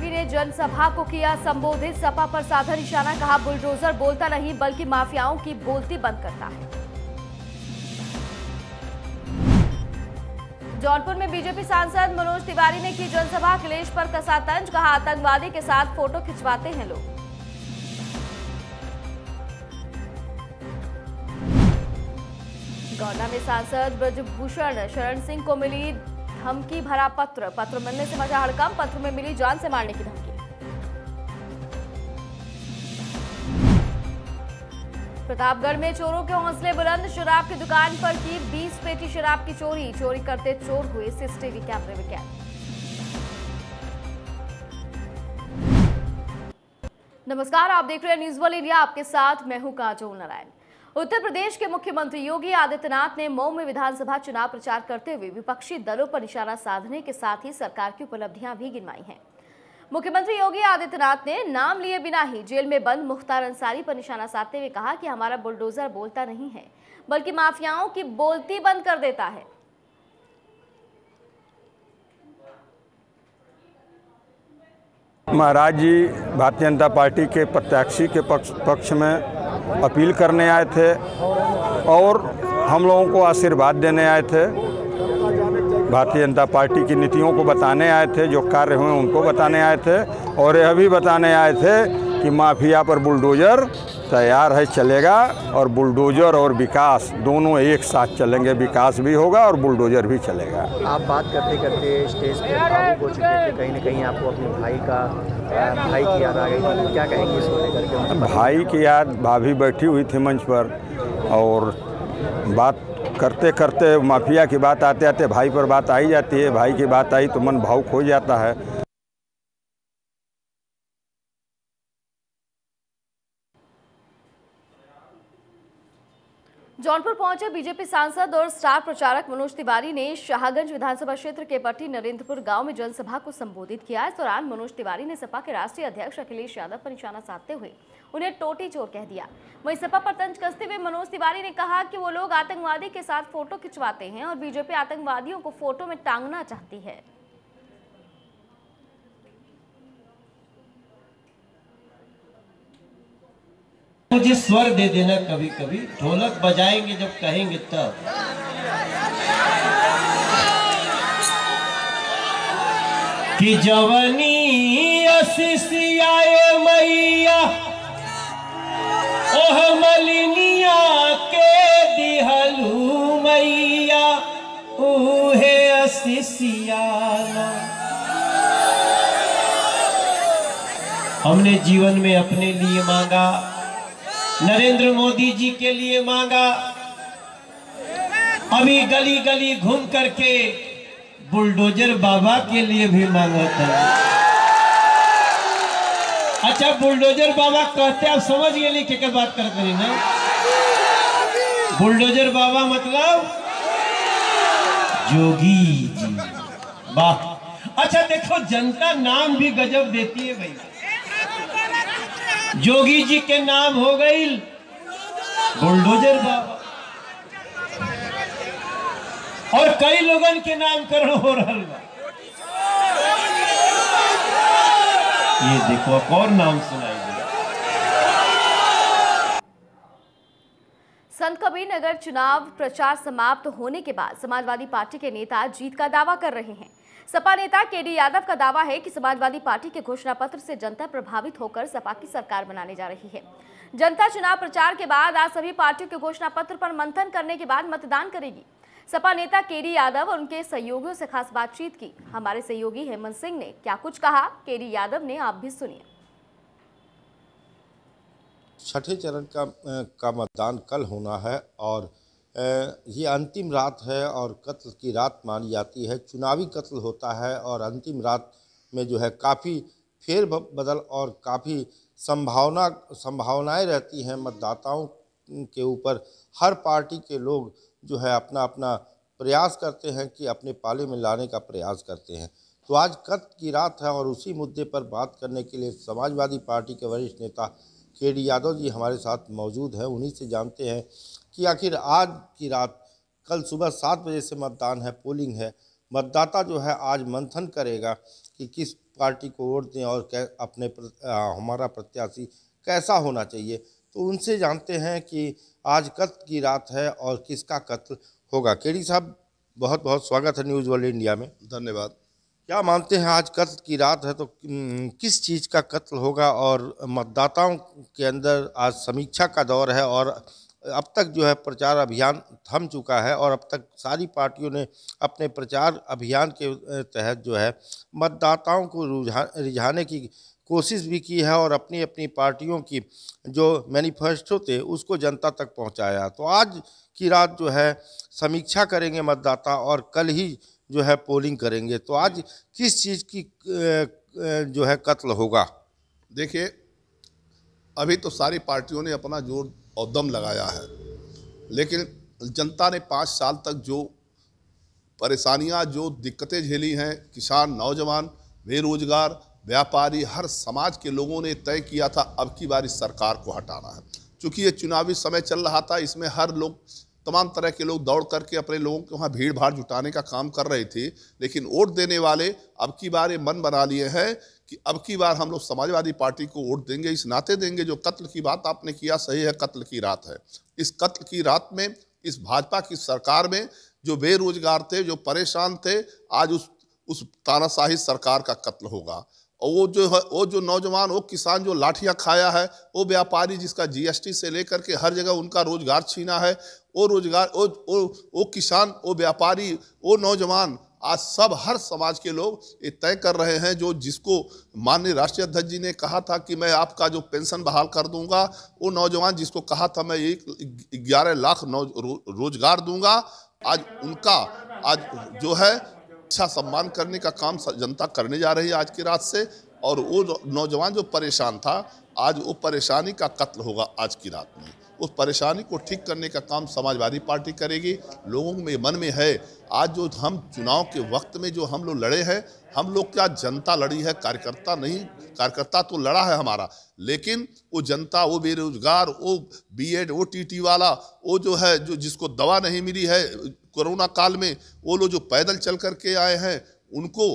BJP ने जनसभा को किया संबोधित। सपा पर साधा निशाना, कहा बुलडोजर बोलता नहीं बल्कि माफियाओं की बोलती बंद करता है। जौनपुर में बीजेपी सांसद मनोज तिवारी ने की जनसभा, अखिलेश पर कसा तंज, कहा आतंकवादी के साथ फोटो खिंचवाते हैं लोग। गौना में सांसद ब्रजभूषण शरण सिंह को मिली धमकी भरा पत्र मिलने से मचा हड़कंप, पत्र में मिली जान से मारने की धमकी। प्रतापगढ़ में चोरों के हौसले बुलंद, शराब की दुकान पर की 20 पेटी शराब की चोरी करते चोर हुए सीसीटीवी कैमरे में कैद। नमस्कार, आप देख रहे हैं न्यूज वर्ल्ड इंडिया, आपके साथ मैं हूं काजोल नारायण। उत्तर प्रदेश के मुख्यमंत्री योगी आदित्यनाथ ने मऊ में विधानसभा चुनाव प्रचार करते हुए विपक्षी दलों पर निशाना साधने के साथ ही सरकार की उपलब्धियां भी गिनवाई हैं। मुख्यमंत्री योगी आदित्यनाथ ने नाम लिए बिना ही जेल में बंद मुख्तार अंसारी पर निशाना साधते हुए कहा कि हमारा बुलडोजर बोलता नहीं है बल्कि माफियाओं की बोलती बंद कर देता है। महाराज जी भारतीय जनता पार्टी के प्रत्याशी के पक्ष में अपील करने आए थे और हम लोगों को आशीर्वाद देने आए थे। भारतीय जनता पार्टी की नीतियों को बताने आए थे, जो कार्य हुए उनको बताने आए थे और यह भी बताने आए थे कि माफिया पर बुलडोजर तैयार है, चलेगा और बुलडोजर और विकास दोनों एक साथ चलेंगे। विकास भी होगा और बुलडोजर भी चलेगा। आप बात करते करते स्टेज पे भावुक हो चुके थे, कहीं ना कहीं आपको अपने भाई की याद आ गई, क्या कहेंगे इसको लेकर के? भाई की याद, भाभी बैठी हुई थी मंच पर और बात करते करते माफिया की बात आते आते भाई पर बात आई जाती है। भाई की बात आई तो मन भावुक हो जाता है। जौनपुर पहुंचे बीजेपी सांसद और स्टार प्रचारक मनोज तिवारी ने शाहगंज विधानसभा क्षेत्र के पट्टी नरेंद्रपुर गांव में जनसभा को संबोधित किया। इस दौरान मनोज तिवारी ने सपा के राष्ट्रीय अध्यक्ष अखिलेश यादव पर निशाना साधते हुए उन्हें टोटी चोर कह दिया। वहीं सपा पर तंज कसते हुए मनोज तिवारी ने कहा कि वो लोग आतंकवादी के साथ फोटो खिंचवाते हैं और बीजेपी आतंकवादियों को फोटो में टांगना चाहती है। मुझे स्वर दे देना, कभी कभी ढोलक बजाएंगे जब कहेंगे तब। कि जवनी असिसियाए मैया ओह मलिनिया के दिहलू मैया ऊहे असिसियाना। हमने जीवन में अपने लिए मांगा, नरेंद्र मोदी जी के लिए मांगा, अभी गली गली घूम करके बुलडोजर बाबा के लिए भी मांगा था। अच्छा, बुलडोजर बाबा कहते आप समझ गए नहीं क्या बात करते हैं ना? बुलडोजर बाबा मतलब जोगी जी। वाह, अच्छा देखो जनता नाम भी गजब देती है भाई। जोगी जी के नाम हो गई बुलडोजर बाबा और कई लोगन के नामकरण हो रहा है। ये देखो और नाम सुनाई दिया। संत कबीर नगर चुनाव प्रचार समाप्त होने के बाद समाजवादी पार्टी के नेता जीत का दावा कर रहे हैं। सपा नेता केडी यादव का दावा है कि समाजवादी पार्टी के घोषणा पत्र से जनता प्रभावित होकर सपा की सरकार बनाने जा रही है। जनता चुनाव प्रचार के बाद आज सभी पार्टियों के घोषणा पत्र पर मंथन करने के बाद मतदान करेगी। सपा नेता केडी यादव और उनके सहयोगियों से खास बातचीत की। हमारे सहयोगी हेमंत सिंह ने क्या कुछ कहा, केडी यादव ने, आप भी सुनिए। छठे चरण का मतदान कल होना है और ये अंतिम रात है और कत्ल की रात मानी जाती है। चुनावी कत्ल होता है और अंतिम रात में जो है काफ़ी फेर बदल और काफ़ी संभावनाएं रहती हैं मतदाताओं के ऊपर। हर पार्टी के लोग जो है अपना अपना प्रयास करते हैं कि अपने पाले में लाने का प्रयास करते हैं। तो आज कत्ल की रात है और उसी मुद्दे पर बात करने के लिए समाजवादी पार्टी के वरिष्ठ नेता केडी यादव जी हमारे साथ मौजूद हैं। उन्हीं से जानते हैं कि आखिर आज की रात, कल सुबह 7 बजे से मतदान है, पोलिंग है। मतदाता जो है आज मंथन करेगा कि किस पार्टी को वोट दें और हमारा प्रत्याशी कैसा होना चाहिए। तो उनसे जानते हैं कि आज कत्ल की रात है और किसका कत्ल होगा। केडी साहब, बहुत बहुत स्वागत है न्यूज़ वर्ल्ड इंडिया में। धन्यवाद। क्या मानते हैं आज कत्ल की रात है तो किस चीज़ का कत्ल होगा? और मतदाताओं के अंदर आज समीक्षा का दौर है और अब तक जो है प्रचार अभियान थम चुका है और अब तक सारी पार्टियों ने अपने प्रचार अभियान के तहत जो है मतदाताओं को रिझाने की कोशिश भी की है और अपनी अपनी पार्टियों की जो मैनिफेस्टो थे उसको जनता तक पहुंचाया। तो आज की रात जो है समीक्षा करेंगे मतदाता और कल ही जो है पोलिंग करेंगे। तो आज किस चीज़ की जो है कत्ल होगा? देखिए, अभी तो सारी पार्टियों ने अपना जोर और दम लगाया है, लेकिन जनता ने 5 साल तक जो परेशानियां, जो दिक्कतें झेली हैं, किसान, नौजवान, बेरोजगार, व्यापारी, हर समाज के लोगों ने तय किया था अब की बार इस सरकार को हटाना है। चूँकि ये चुनावी समय चल रहा था, इसमें हर लोग, तमाम तरह के लोग दौड़ करके अपने लोगों के वहाँ भीड़ भाड़ जुटाने का काम कर रहे थे, लेकिन वोट देने वाले अब की बार ये मन बना लिए हैं कि अब की बार हम लोग समाजवादी पार्टी को वोट देंगे, इस नाते देंगे। जो कत्ल की बात आपने किया सही है, कत्ल की रात है। इस कत्ल की रात में इस भाजपा की सरकार में जो बेरोजगार थे, जो परेशान थे, आज उस तानाशाही सरकार का कत्ल होगा। और वो जो नौजवान, वो किसान जो लाठियां खाया है, वो व्यापारी जिसका जीएसटी से लेकर के हर जगह उनका रोजगार छीना है, वो रोजगार, वो किसान, वो व्यापारी, वो नौजवान, आज सब हर समाज के लोग ये तय कर रहे हैं। जिसको माननीय राष्ट्रीय अध्यक्ष जी ने कहा था कि मैं आपका जो पेंशन बहाल कर दूंगा, वो नौजवान जिसको कहा था मैं 11 लाख रोजगार दूंगा, आज उनका आज जो है अच्छा सम्मान करने का काम जनता करने जा रही है आज की रात से। और वो नौजवान जो परेशान था, आज वो परेशानी का कत्ल होगा आज की रात में। उस परेशानी को ठीक करने का काम समाजवादी पार्टी करेगी। लोगों में मन में है, आज जो हम चुनाव के वक्त में जो हम लोग लड़े हैं, हम लोग क्या जनता लड़ी है, कार्यकर्ता नहीं। कार्यकर्ता तो लड़ा है हमारा, लेकिन वो जनता, वो बेरोजगार, वो बीएड, वो टीटी वाला, वो जो है जो जिसको दवा नहीं मिली है कोरोना काल में, वो लोग जो पैदल चल करके आए हैं, उनको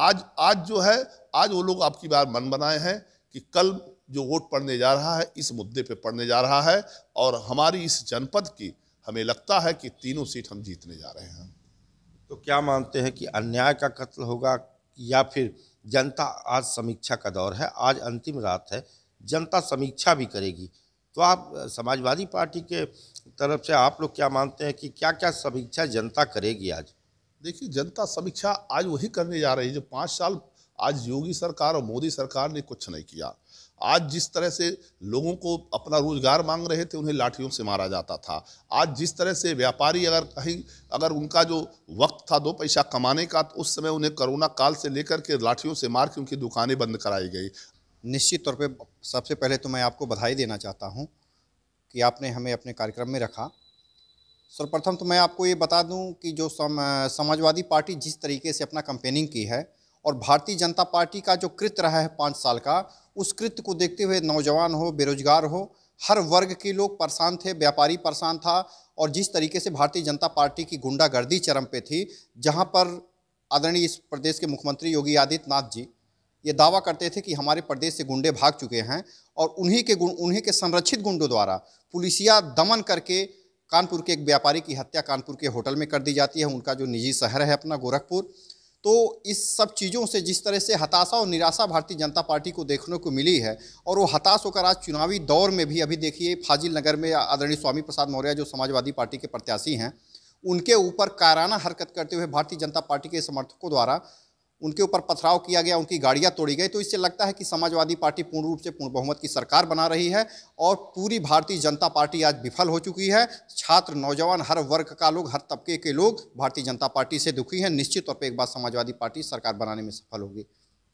आज जो है, आज वो लोग आपकी बार मन बनाए हैं कि कल जो वोट पड़ने जा रहा है इस मुद्दे पे पड़ने जा रहा है। और हमारी इस जनपद की हमें लगता है कि 3 सीट हम जीतने जा रहे हैं। तो क्या मानते हैं कि अन्याय का कत्ल होगा या फिर जनता? आज समीक्षा का दौर है, आज अंतिम रात है, जनता समीक्षा भी करेगी। तो आप समाजवादी पार्टी के तरफ से आप लोग क्या मानते हैं कि क्या क्या समीक्षा जनता करेगी आज? देखिए, जनता समीक्षा आज वही करने जा रही है जो 5 साल आज योगी सरकार और मोदी सरकार ने कुछ नहीं किया। आज जिस तरह से लोगों को अपना रोजगार मांग रहे थे, उन्हें लाठियों से मारा जाता था। आज जिस तरह से व्यापारी अगर उनका जो वक्त था 2 पैसा कमाने का, तो उस समय उन्हें कोरोना काल से लेकर के लाठियों से मार के उनकी दुकानें बंद कराई गई। निश्चित तौर पे सबसे पहले तो मैं आपको बधाई देना चाहता हूं कि आपने हमें अपने कार्यक्रम में रखा। सर्वप्रथम तो मैं आपको ये बता दूं कि जो समाजवादी पार्टी जिस तरीके से अपना कैंपेनिंग की है और भारतीय जनता पार्टी का जो कृत्य रहा है 5 साल का, उस कृत्य को देखते हुए नौजवान हो, बेरोजगार हो, हर वर्ग के लोग परेशान थे, व्यापारी परेशान था। और जिस तरीके से भारतीय जनता पार्टी की गुंडागर्दी चरम पे थी, जहां पर आदरणीय इस प्रदेश के मुख्यमंत्री योगी आदित्यनाथ जी ये दावा करते थे कि हमारे प्रदेश से गुंडे भाग चुके हैं और उन्हीं के संरक्षित गुंडों द्वारा पुलिसिया दमन करके कानपुर के एक व्यापारी की हत्या कानपुर के होटल में कर दी जाती है, उनका जो निजी शहर है अपना गोरखपुर। तो इस सब चीज़ों से जिस तरह से हताशा और निराशा भारतीय जनता पार्टी को देखने को मिली है, और वो हताश होकर आज चुनावी दौर में भी अभी देखिए फाजिल नगर में आदरणीय स्वामी प्रसाद मौर्य जो समाजवादी पार्टी के प्रत्याशी हैं, उनके ऊपर कायराना हरकत करते हुए भारतीय जनता पार्टी के समर्थकों द्वारा उनके ऊपर पथराव किया गया, उनकी गाड़ियां तोड़ी गई। तो इससे लगता है कि समाजवादी पार्टी पूर्ण रूप से पूर्ण बहुमत की सरकार बना रही है और पूरी भारतीय जनता पार्टी आज विफल हो चुकी है। छात्र, नौजवान, हर वर्ग का लोग, हर तबके के लोग भारतीय जनता पार्टी से दुखी हैं। निश्चित तौर पर एक बार समाजवादी पार्टी सरकार बनाने में सफल होगी।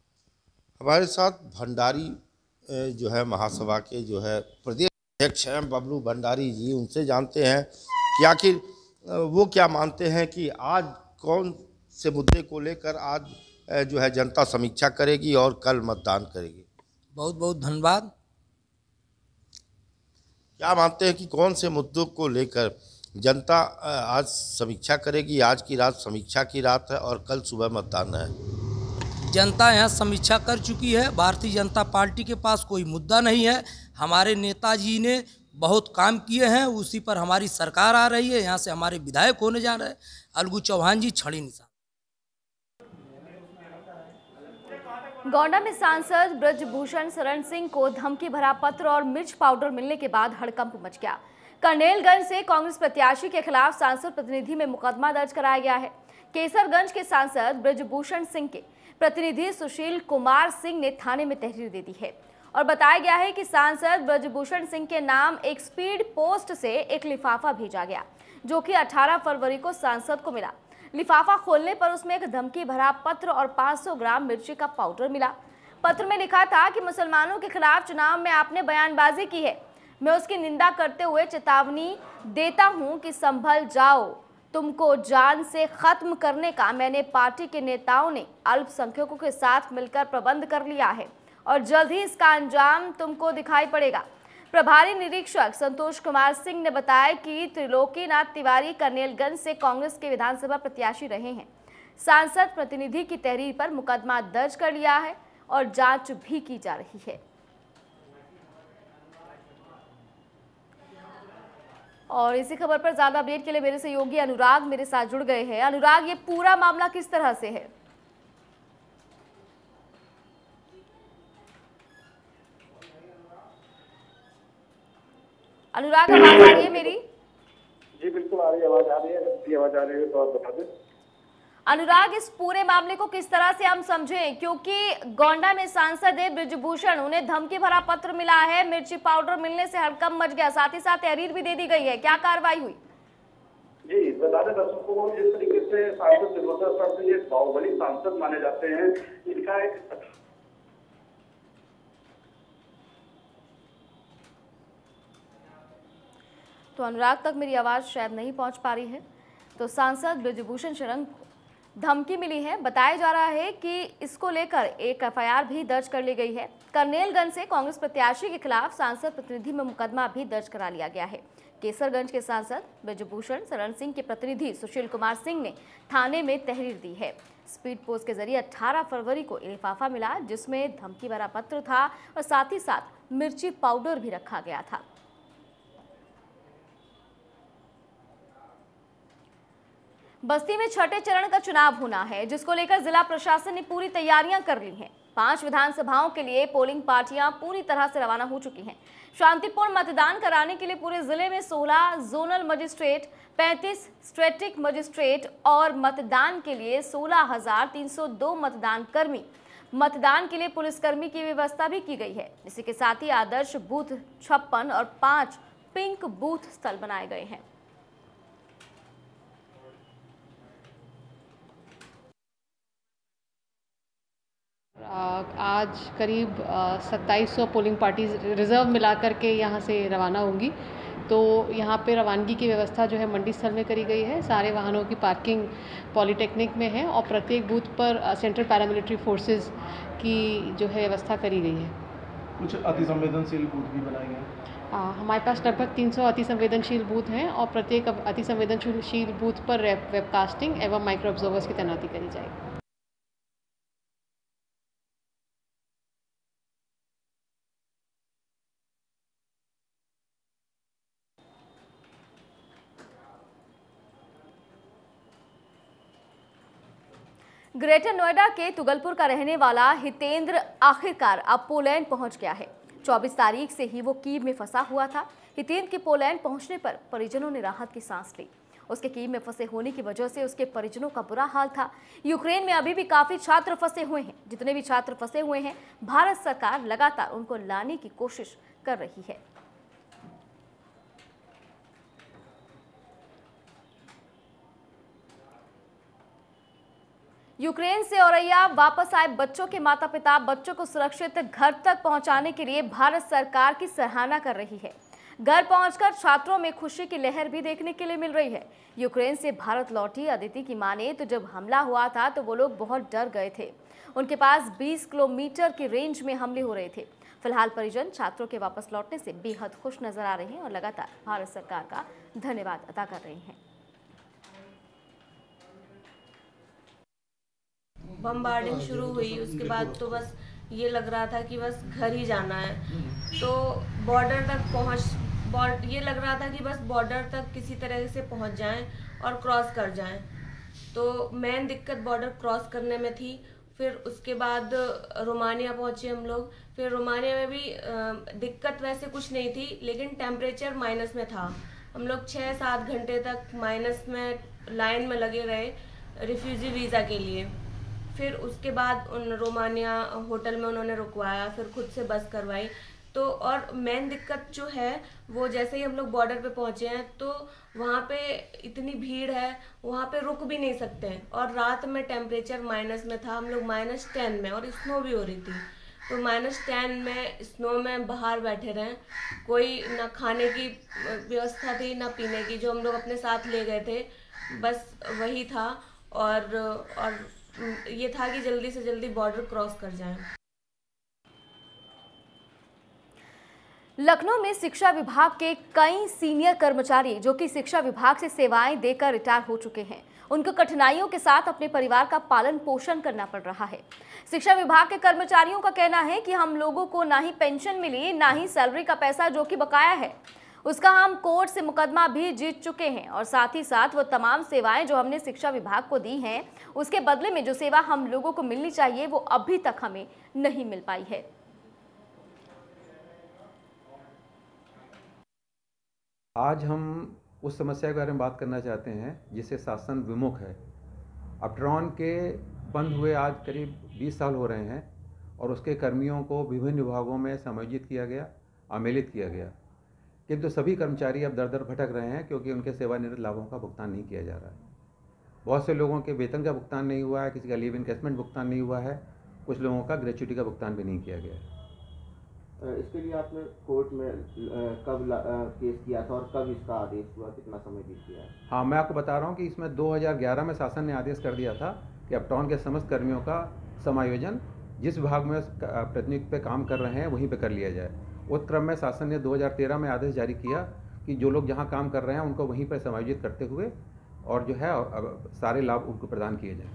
हमारे साथ भंडारी जो है महासभा के जो है प्रदेश अध्यक्ष हैं बबलू भंडारी जी, उनसे जानते हैं कि आखिर वो क्या मानते हैं कि आज कौन से मुद्दे को लेकर आज जो है जनता समीक्षा करेगी और कल मतदान करेगी। बहुत बहुत धन्यवाद। क्या मानते हैं कि कौन से मुद्दों को लेकर जनता आज समीक्षा करेगी? आज की रात समीक्षा की रात है और कल सुबह मतदान है। जनता यहाँ समीक्षा कर चुकी है। भारतीय जनता पार्टी के पास कोई मुद्दा नहीं है। हमारे नेताजी ने बहुत काम किए हैं, उसी पर हमारी सरकार आ रही है। यहाँ से हमारे विधायक होने जा रहे हैं। अलगू चौहान जी छड़ी निशान। गोंडा में सांसद ब्रजभूषण शरण सिंह को धमकी भरा पत्र और मिर्च पाउडर मिलने के बाद हड़कंप मच गया। कर्नेलगंज से कांग्रेस प्रत्याशी के खिलाफ सांसद प्रतिनिधि में मुकदमा दर्ज कराया गया है। केसरगंज के सांसद ब्रजभूषण सिंह के प्रतिनिधि सुशील कुमार सिंह ने थाने में तहरीर दे दी है और बताया गया है कि सांसद ब्रजभूषण सिंह के नाम एक स्पीड पोस्ट से एक लिफाफा भेजा गया, जो कि 18 फरवरी को सांसद को मिला। लिफाफा खोलने पर उसमें एक धमकी भरा पत्र और 500 ग्राम मिर्ची का पाउडर मिला। पत्र में लिखा था कि मुसलमानों के खिलाफ चुनाव में आपने बयानबाजी की है, मैं उसकी निंदा करते हुए चेतावनी देता हूं कि संभल जाओ, तुमको जान से खत्म करने का मैंने पार्टी के नेताओं ने अल्पसंख्यकों के साथ मिलकर प्रबंध कर लिया है और जल्द ही इसका अंजाम तुमको दिखाई पड़ेगा। प्रभारी निरीक्षक संतोष कुमार सिंह ने बताया कि त्रिलोकीनाथ तिवारी कर्नेलगंज से कांग्रेस के विधानसभा प्रत्याशी रहे हैं। सांसद प्रतिनिधि की तहरीर पर मुकदमा दर्ज कर लिया है और जांच भी की जा रही है। और इसी खबर पर ज्यादा अपडेट के लिए मेरे सहयोगी अनुराग मेरे साथ जुड़ गए हैं। अनुराग, ये पूरा मामला किस तरह से है? अनुराग, आवाज आ रही है मेरी? जी बिल्कुल आ रही है, आवाज आ रही है। आवाज आ रही है तो आप बता दें। अनुराग, इस पूरे मामले को किस तरह से हम समझें, क्योंकि गोंडा में सांसद है ब्रजभूषण, उन्हें धमकी भरा पत्र मिला है, मिर्ची पाउडर मिलने से हड़कंप मच गया, साथ ही साथ तहरीर भी दे दी गई है, क्या कार्रवाई हुई? जी बता दें दर्शकों को, जिस तरीके से सांसद त्रिलोकीनाथ सिंह एक बाहुबली सांसद माने जाते हैं, इनका एक तो अनुराग तक मेरी आवाज शायद नहीं पहुंच पा रही है। तो सांसद ब्रजभूषण शरण धमकी मिली है। बताया जा रहा है कि इसको लेकर एक एफआईआर भी दर्ज कर ली गई है। कर्नेलगंज से कांग्रेस प्रत्याशी के खिलाफ सांसद प्रतिनिधि में मुकदमा भी दर्ज करा लिया गया है। केसरगंज के सांसद ब्रजभूषण शरण सिंह के प्रतिनिधि सुशील कुमार सिंह ने थाने में तहरीर दी है। स्पीड पोस्ट के जरिए 18 फरवरी को लिफाफा मिला, जिसमें धमकी भरा पत्र था और साथ ही साथ मिर्ची पाउडर भी रखा गया था। बस्ती में छठे चरण का चुनाव होना है, जिसको लेकर जिला प्रशासन ने पूरी तैयारियां कर ली हैं। 5 विधानसभाओं के लिए पोलिंग पार्टियां पूरी तरह से रवाना हो चुकी हैं। शांतिपूर्ण मतदान कराने के लिए पूरे जिले में 16 जोनल मजिस्ट्रेट, 35 स्ट्रेटिक मजिस्ट्रेट और मतदान के लिए 16,302 मतदान कर्मी, मतदान के लिए पुलिसकर्मी की व्यवस्था भी की गई है। इसी के साथ ही आदर्श बूथ 56 और 5 पिंक बूथ स्थल बनाए गए हैं। आज करीब 2700 पोलिंग पार्टीज रिज़र्व मिलाकर के यहाँ से रवाना होंगी। तो यहाँ पे रवानगी की व्यवस्था जो है मंडी स्थल में करी गई है। सारे वाहनों की पार्किंग पॉलीटेक्निक में है और प्रत्येक बूथ पर सेंट्रल पैरामिलिट्री फोर्सेस की जो है व्यवस्था करी गई है। कुछ अति संवेदनशील बूथ भी बनाए गए? हमारे पास लगभग 300 अति संवेदनशील बूथ हैं और प्रत्येक अति संवेदनशील बूथ पर वेबकास्टिंग एवं माइक्रो ऑब्जर्वर्स की तैनाती करी जाएगी। ग्रेटर नोएडा के तुगलपुर का रहने वाला हितेंद्र आखिरकार अब पोलैंड पहुंच गया है। 24 तारीख से ही वो कीव में फंसा हुआ था। हितेंद्र के पोलैंड पहुंचने पर परिजनों ने राहत की सांस ली। उसके कीव में फंसे होने की वजह से उसके परिजनों का बुरा हाल था। यूक्रेन में अभी भी काफी छात्र फंसे हुए हैं। जितने भी छात्र फंसे हुए हैं, भारत सरकार लगातार उनको लाने की कोशिश कर रही है। यूक्रेन से औरैया वापस आए बच्चों के माता पिता बच्चों को सुरक्षित घर तक पहुंचाने के लिए भारत सरकार की सराहना कर रही है। घर पहुंचकर छात्रों में खुशी की लहर भी देखने के लिए मिल रही है। यूक्रेन से भारत लौटी अदिति की माने तो जब हमला हुआ था तो वो लोग बहुत डर गए थे। उनके पास 20 किलोमीटर की रेंज में हमले हो रहे थे। फिलहाल परिजन छात्रों के वापस लौटने से बेहद खुश नजर आ रहे हैं और लगातार भारत सरकार का धन्यवाद अदा कर रहे हैं। बमबार्डिंग शुरू हुई उसके बाद तो बस ये लग रहा था कि बस घर ही जाना है। तो बॉर्डर तक ये लग रहा था कि बस बॉर्डर तक किसी तरह से पहुंच जाएं और क्रॉस कर जाएं। तो मेन दिक्कत बॉर्डर क्रॉस करने में थी। फिर उसके बाद रोमानिया पहुंचे हम लोग। फिर रोमानिया में भी दिक्कत वैसे कुछ नहीं थी, लेकिन टेम्परेचर माइनस में था। हम लोग 6-7 घंटे तक माइनस में लाइन में लगे रहे रिफ्यूजी वीज़ा के लिए। फिर उसके बाद उन रोमानिया होटल में उन्होंने रुकवाया, फिर खुद से बस करवाई। तो और मेन दिक्कत जो है वो जैसे ही हम लोग बॉर्डर पे पहुंचे हैं तो वहाँ पे इतनी भीड़ है, वहाँ पे रुक भी नहीं सकते हैं। और रात में टेम्परेचर माइनस में था, हम लोग -10 में, और स्नो भी हो रही थी। तो -10 में स्नो में बाहर बैठे रहे, कोई ना खाने की व्यवस्था थी ना पीने की। जो हम लोग अपने साथ ले गए थे बस वही था, और ये था कि जल्दी से जल्दी बॉर्डर क्रॉस कर जाएं। लखनऊ में शिक्षा विभाग के कई सीनियर कर्मचारी जो कि शिक्षा विभाग से सेवाएं देकर रिटायर हो चुके हैं, उनको कठिनाइयों के साथ अपने परिवार का पालन पोषण करना पड़ रहा है। शिक्षा विभाग के कर्मचारियों का कहना है कि हम लोगों को ना ही पेंशन मिली, ना ही सैलरी का पैसा जो कि बकाया है, उसका हम कोर्ट से मुकदमा भी जीत चुके हैं। और साथ ही साथ वो तमाम सेवाएं जो हमने शिक्षा विभाग को दी हैं, उसके बदले में जो सेवा हम लोगों को मिलनी चाहिए वो अभी तक हमें नहीं मिल पाई है। आज हम उस समस्या के बारे में बात करना चाहते हैं जिससे शासन विमुख है। अपट्रॉन के बंद हुए आज करीब 20 साल हो रहे हैं और उसके कर्मियों को विभिन्न विभागों में समायोजित किया गया, आमेलित किया गया, किंतु सभी कर्मचारी अब दर दर भटक रहे हैं क्योंकि उनके सेवानिवृत्त लाभों का भुगतान नहीं किया जा रहा है। बहुत से लोगों के वेतन का भुगतान नहीं हुआ है, किसी का लीव इनकेसमेंट भुगतान नहीं हुआ है, कुछ लोगों का ग्रेच्युटी का भुगतान भी नहीं किया गया है। इसके लिए आपने कोर्ट में कब केस किया था और कब इसका आदेश हुआ, कितना समय बीत गया है? हाँ, मैं आपको बता रहा हूँ कि इसमें 2011 में शासन ने आदेश कर दिया था कि अपटाउन के समस्त कर्मियों का समायोजन जिस विभाग में प्रतिनियुक्ति पे काम कर रहे हैं वहीं पे कर लिया जाए। उस क्रम में शासन ने 2013 में आदेश जारी किया कि जो लोग जहाँ काम कर रहे हैं उनको वहीं पर समायोजित करते हुए और जो है सारे लाभ उनको प्रदान किए जाएँ।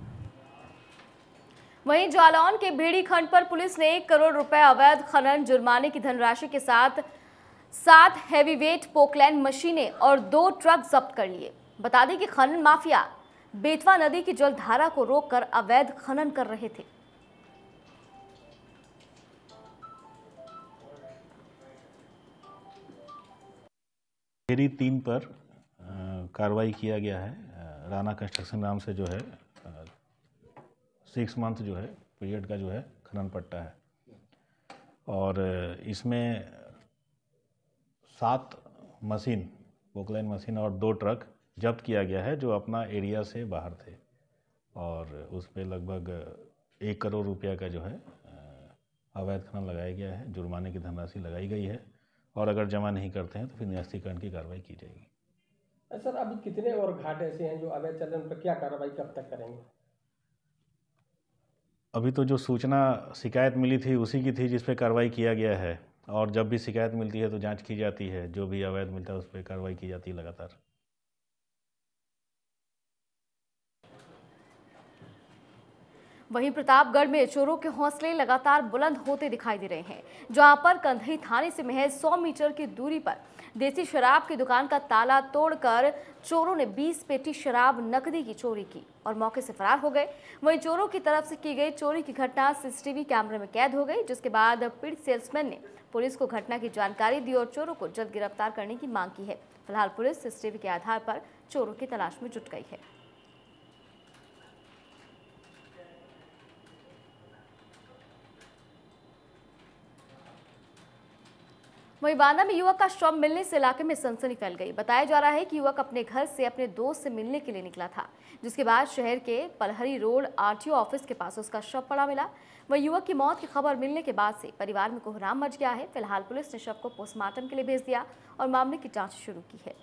वहीं जालौन के भेड़ी खंड पर पुलिस ने 1 करोड़ रुपए अवैध खनन जुर्माने की धनराशि के साथ 7 हैवीवेट पोकलैंड मशीनें और 2 ट्रक जब्त कर लिए। बता दें कि खनन माफिया बेतवा नदी की जलधारा को रोककर अवैध खनन कर रहे थे। भेड़ी 3 पर कार्रवाई किया गया है। राणा कंस्ट्रक्शन नाम से जो है 6 मंथ जो है पीरियड का जो है खनन पट्टा है और इसमें 7 मशीन पोकलैंड मशीन और 2 ट्रक जब्त किया गया है जो अपना एरिया से बाहर थे और उस पर लगभग 1 करोड़ रुपया का जो है अवैध खनन लगाया गया है। जुर्माने की धनराशि लगाई गई है और अगर जमा नहीं करते हैं तो फिर निरस्तीकरण की कार्रवाई की जाएगी। सर, अभी कितने और घाट ऐसे हैं जो अवैध चल रहे हैं, उन पर क्या कार्रवाई कब तक करेंगे? अभी तो जो सूचना शिकायत मिली थी उसी की थी जिस पे कार्रवाई किया गया है और जब भी शिकायत मिलती है तो जांच की जाती है, जो भी अवैध मिलता है उस पर कार्रवाई की जाती है लगातार। वहीं प्रतापगढ़ में चोरों के हौसले लगातार बुलंद होते दिखाई दे रहे हैं, जहां पर कंधई थाने से महज 100 मीटर की दूरी पर देसी शराब की दुकान का ताला तोड़कर चोरों ने 20 पेटी शराब नकदी की चोरी की और मौके से फरार हो गए। वहीं चोरों की तरफ से की गई चोरी की घटना सीसीटीवी कैमरे में कैद हो गई, जिसके बाद पीड़ित सेल्समैन ने पुलिस को घटना की जानकारी दी और चोरों को जल्द गिरफ्तार करने की मांग की है। फिलहाल पुलिस सीसीटीवी के आधार पर चोरों की तलाश में जुट गई है। वहीं बांदा में युवक का शव मिलने से इलाके में सनसनी फैल गई। बताया जा रहा है कि युवक अपने घर से अपने दोस्त से मिलने के लिए निकला था, जिसके बाद शहर के पलहरी रोड आरटीओ ऑफिस के पास उसका शव पड़ा मिला। वहीं युवक की मौत की खबर मिलने के बाद से परिवार में कोहराम मच गया है। फिलहाल पुलिस ने शव को पोस्टमार्टम के लिए भेज दिया और मामले की जाँच शुरू की है।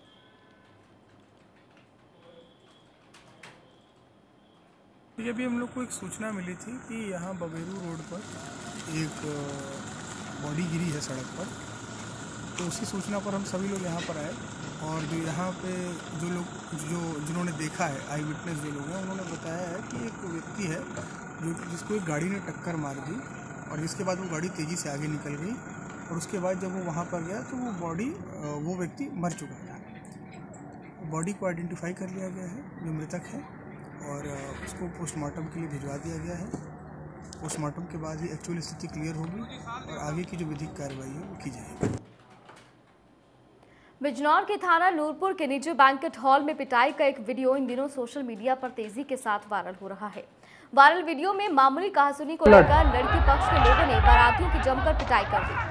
अभी हम लोग को एक सूचना मिली थी कि यहाँ बबेरू रोड पर एक बॉडी गिरी है सड़क पर, तो उसी सूचना पर हम सभी लोग यहाँ पर आए और जो यहाँ पे जिन्होंने देखा है, आई विटनेस जो लोग हैं, उन्होंने बताया है कि एक व्यक्ति है जिसको एक गाड़ी ने टक्कर मार दी और जिसके बाद वो गाड़ी तेज़ी से आगे निकल गई और उसके बाद जब वो वहाँ पर गया तो वो व्यक्ति मर चुका था। बॉडी को आइडेंटिफाई कर लिया गया है जो मृतक है और उसको पोस्टमार्टम के लिए भिजवा दिया गया है। पोस्टमार्टम के बाद ही एक्चुअल स्थिति क्लियर होगी और आगे की जो विधिक कार्रवाई है वो की जाएगी। बिजनौर के थाना नूरपुर के निजी बैंकेट हॉल में पिटाई का एक वीडियो इन दिनों सोशल मीडिया पर तेजी के साथ वायरल हो रहा है। वायरल वीडियो में मामूली कहासुनी को लेकर लड़की पक्ष के लोगों ने बारातियों की जमकर पिटाई कर दी।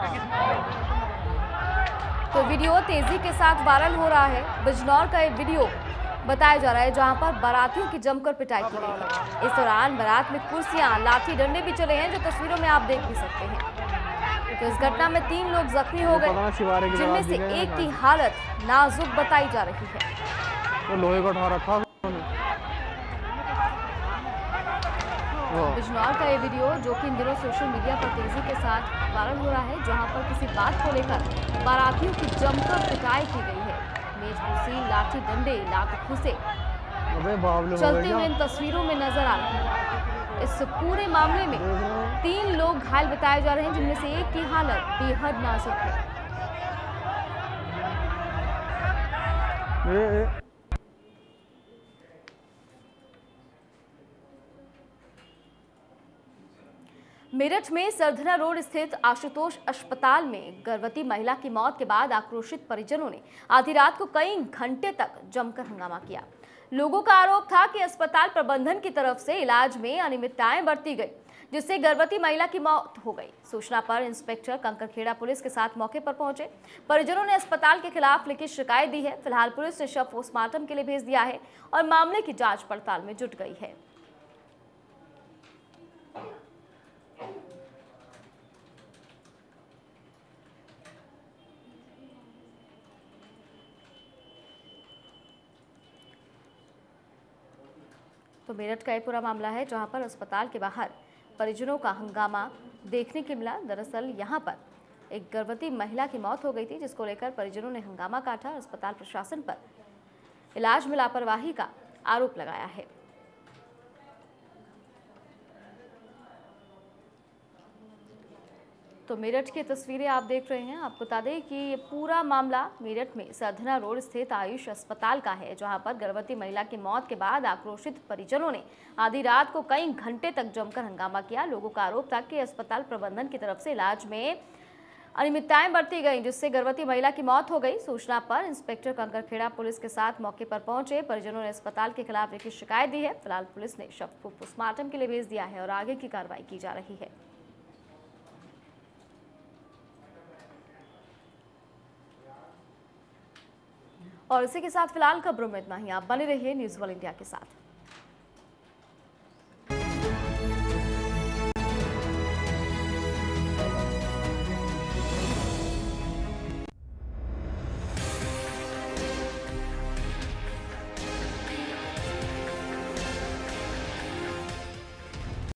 तो वीडियो तेजी के साथ वायरल हो रहा है। बिजनौर का एक वीडियो बताया जा रहा है जहां पर बारातियों की जमकर पिटाई की गई है। इस दौरान बारात में कुर्सियां, लाठी डंडे भी चले हैं जो तस्वीरों में आप देख भी सकते हैं। तो इस घटना में 3 लोग जख्मी हो गए, जिनमें से एक की हालत नाजुक बताई जा रही है। तो लोहे का उठा रखा बिजनौर का ये वीडियो जो कि इन दिनों सोशल मीडिया पर तेजी के साथ वायरल हो रहा है, जहां पर किसी बात को लेकर बारातियों की जमकर पिटाई की गई है। मेज कुर्सी, लाठी डंडे, लात घुसे चलते हुए इन तस्वीरों में नजर आ रहे हैं। इस पूरे मामले में 3 लोग घायल बताए जा रहे हैं, जिनमें से एक की हालत बेहद नाजुक है। मेरठ में सरधना रोड स्थित आशुतोष अस्पताल में गर्भवती महिला की मौत के बाद आक्रोशित परिजनों ने आधी रात को कई घंटे तक जमकर हंगामा किया। लोगों का आरोप था कि अस्पताल प्रबंधन की तरफ से इलाज में अनियमितताएं बरती गई, जिससे गर्भवती महिला की मौत हो गई। सूचना पर इंस्पेक्टर कंकरखेड़ा पुलिस के साथ मौके पर पहुंचे। परिजनों ने अस्पताल के खिलाफ लिखित शिकायत दी है। फिलहाल पुलिस ने शव पोस्टमार्टम के लिए भेज दिया है और मामले की जांच पड़ताल में जुट गई है। तो मेरठ का ये पूरा मामला है, जहां पर अस्पताल के बाहर परिजनों का हंगामा देखने को मिला। दरअसल यहां पर एक गर्भवती महिला की मौत हो गई थी, जिसको लेकर परिजनों ने हंगामा काटा। अस्पताल प्रशासन पर इलाज में लापरवाही का आरोप लगाया है। तो मेरठ की तस्वीरें आप देख रहे हैं। आपको बता दें कि ये पूरा मामला मेरठ में सरधना रोड स्थित आयुष अस्पताल का है, जहां पर गर्भवती महिला की मौत के बाद आक्रोशित परिजनों ने आधी रात को कई घंटे तक जमकर हंगामा किया। लोगों का आरोप था कि अस्पताल प्रबंधन की तरफ से इलाज में अनियमितताएं बरती गई, जिससे गर्भवती महिला की मौत हो गई। सूचना पर इंस्पेक्टर कंकरखेड़ा पुलिस के साथ मौके पर पहुंचे। परिजनों ने अस्पताल के खिलाफ लिखित शिकायत दी है। फिलहाल पुलिस ने शव को पोस्टमार्टम के लिए भेज दिया है और आगे की कार्रवाई की जा रही है। और इसी के साथ फिलहाल खबरों में इतना ही। आप बने रहिए न्यूज़ वर्ल्ड इंडिया के साथ।